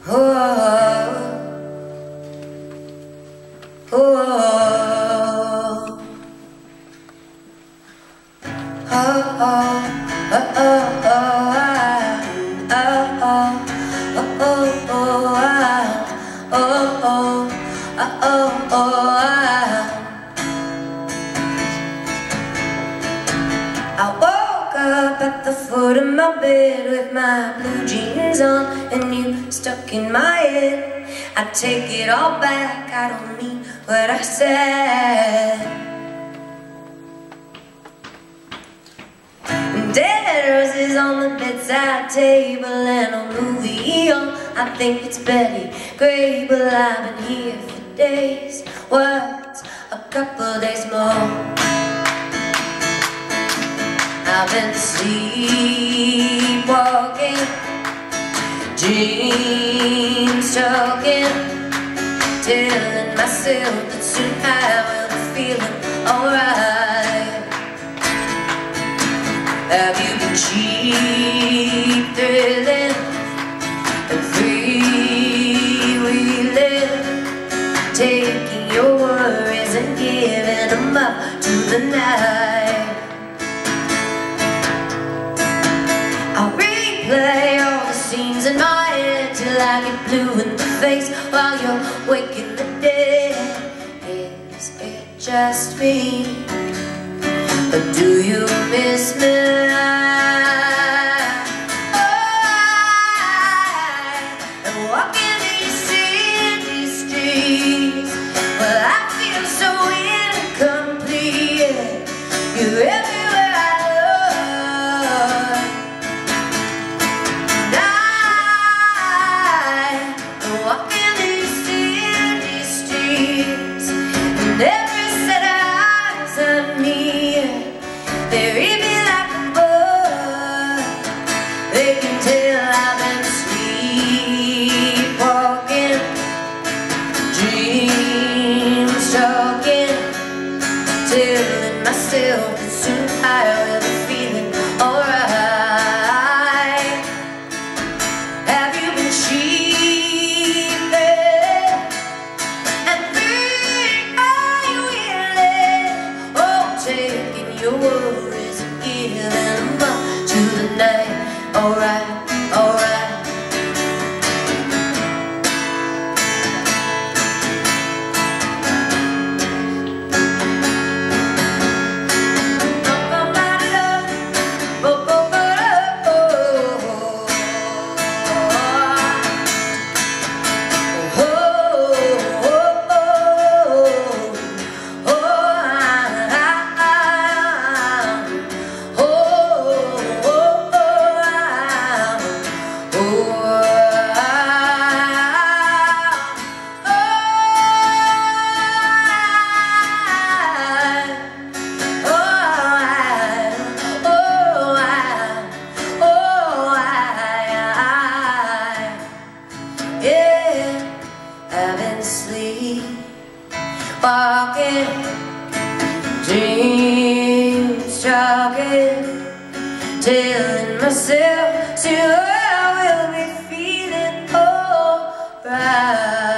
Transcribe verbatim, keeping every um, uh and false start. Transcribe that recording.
Oh, oh, oh, oh, oh, oh, I woke up at the foot of my bed with my blue jeans on and you stuck in my head. I take it all back, I don't mean what I said. Dead roses on the bedside table and a movie on. I think it's Betty Gray, but I've been here for days. What's a couple days more? I've been sleepwalking, dreams talking, telling myself that soon I will be feeling alright. Have you been cheap thrilling and freewheeling, taking your worries and giving them up to the night? I'll replay all the scenes in my head till I get blue in the face while you're waking the dead. Is it just me? Or do you miss me? Oh, and walking these city streets, well, I feel so incomplete. You're everywhere I look. And I, walking these city streets, and every set of eyes on me, they read me like a book. They can tell I've been sleepwalking, dreams talking, telling myself that soon I will be feeling alright. Have you been cheating and free? Are you willing? Oh, taking your worries and giving them up to the night. Alright, alright. I've been sleepwalking, dreams talking, telling myself soon I will be feeling alright.